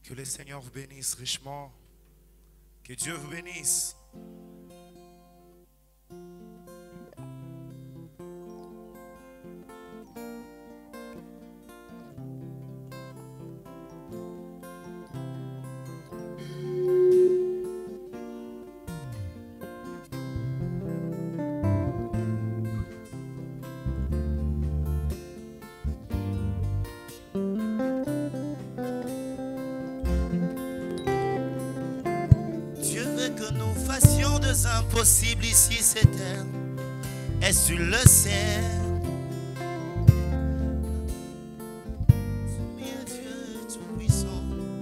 Que le Seigneur vous bénisse richement. Que Dieu vous bénisse. Impossible ici c'est terre. Est-ce que tu le sais? Soumis à Dieu tout-puissant.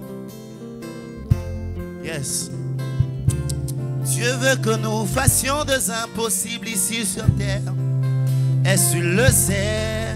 Yes. Dieu veut que nous fassions des impossibles ici sur terre. Est-ce que tu le sais?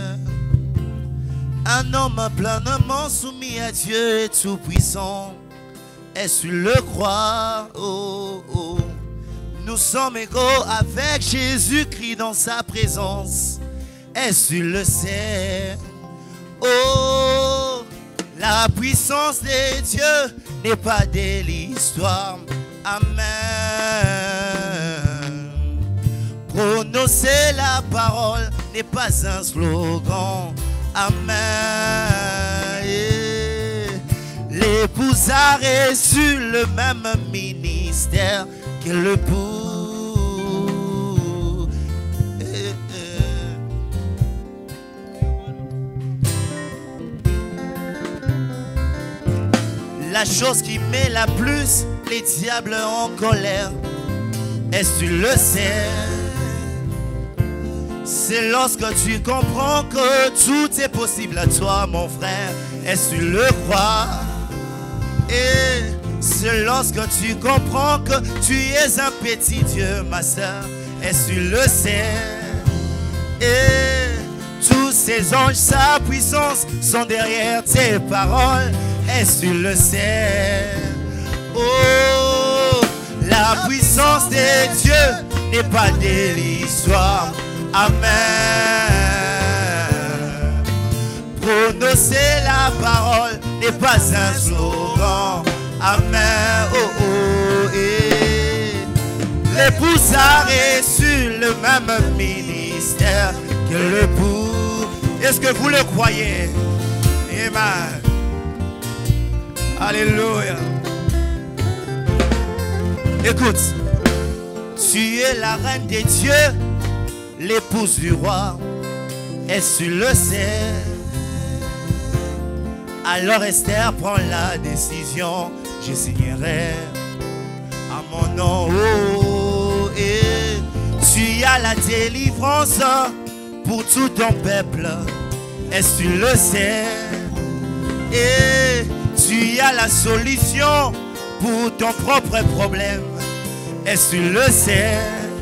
Un homme pleinement soumis à Dieu tout-puissant. Est-ce que tu le crois? Oh, oh. Nous sommes égaux avec Jésus-Christ dans sa présence. Est-ce que tu le sais? Oh, la puissance de Dieu n'est pas de l'histoire. Amen. Prononcer la parole n'est pas un slogan. Amen. L'épouse a reçu le même ministère que l'époux. La chose qui met la plus les diables en colère, est-ce que tu le sais? C'est lorsque tu comprends que tout est possible à toi, mon frère. Est-ce que tu le crois? Et c'est lorsque tu comprends que tu es un petit Dieu, ma soeur. Est-ce que tu le sais? Et tous ces anges, sa puissance, sont derrière tes paroles. Est-ce que tu le sais? Oh, la puissance de Dieu n'est pas de l'histoire. Amen. Prononcer la parole n'est pas un slogan. Amen. Oh, oh, l'épouse a reçu le même ministère que l'époux. Est-ce que vous le croyez? Amen. Alléluia. Écoute, tu es la reine des dieux, l'épouse du roi. Est-ce que tu le sais? Alors Esther prend la décision. Je signerai à mon nom. Oh, et tu as la délivrance pour tout ton peuple. Est-ce que tu le sais? Et tu as la solution pour ton propre problème. Est-ce que tu le sais?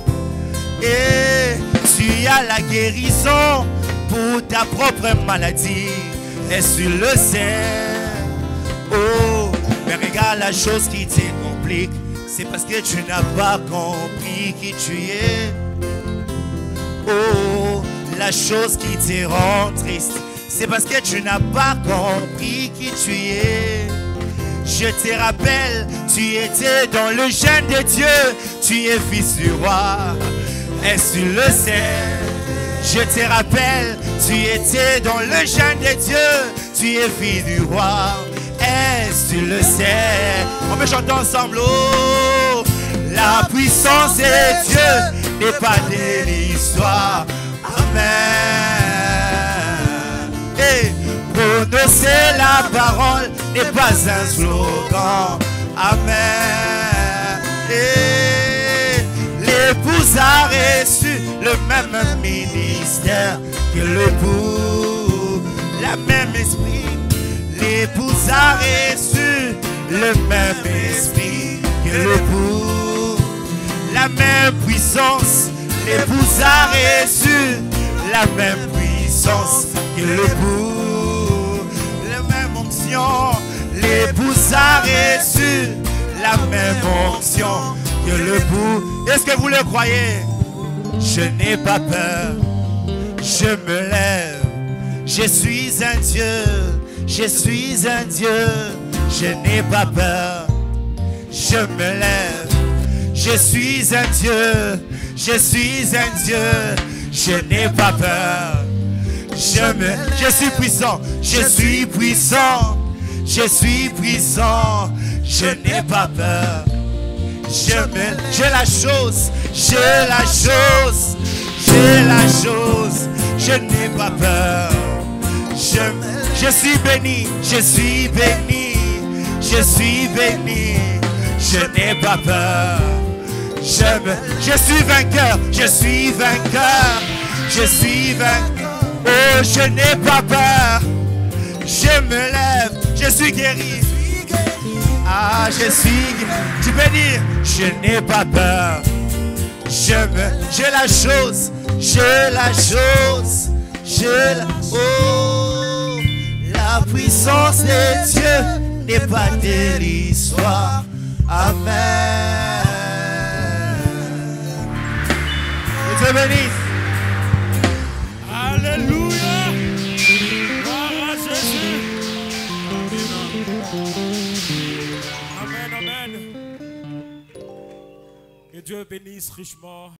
Et tu as la guérison pour ta propre maladie. Est-ce que tu le sais? Oh, mais regarde la chose qui te complique. C'est parce que tu n'as pas compris qui tu es. Oh, la chose qui te rend triste, c'est parce que tu n'as pas compris qui tu es. Je te rappelle, tu étais dans le gène de Dieu. Tu es fils du roi. Est-ce que tu le sais? Je te rappelle, tu étais dans le gène de Dieu. Tu es fils du roi. Est-ce que tu le sais? On peut chanter ensemble. Oh, la puissance de Dieu n'est pas de l'histoire. Amen. Et prononcer la parole n'est pas un slogan. Amen. Et l'épouse a reçu le même ministère que l'époux. La même esprit. L'épouse a reçu le même esprit que l'époux. La même puissance. L'épouse a reçu la même puissance que l'époux. La même onction. L'épouse a reçu la même onction que l'époux. Est-ce que vous le croyez? Je n'ai pas peur. Je me lève. Je suis un Dieu. Je suis un Dieu. Je n'ai pas peur. Je me lève. Je suis un Dieu. Je suis un Dieu. Je n'ai pas peur. Je suis puissant. Je suis puissant. Je suis puissant. Je n'ai pas peur. J'ai la chose. J'ai la chose. J'ai la chose. Je n'ai pas peur. Je suis béni. Je suis béni. Je suis béni. Je n'ai pas peur. Je suis vainqueur. Je suis vainqueur. Je suis vainqueur. Oh, je n'ai pas peur. Je me lève. Je suis guéri. Ah, je suis. Tu peux dire, je n'ai pas peur. J'ai la chose. J'ai la chose. Oh, la puissance de Dieu n'est pas de l'histoire. Amen. Dieu te bénisse. Alléluia. Gloire à Jésus. Amen, amen. Que Dieu bénisse richement.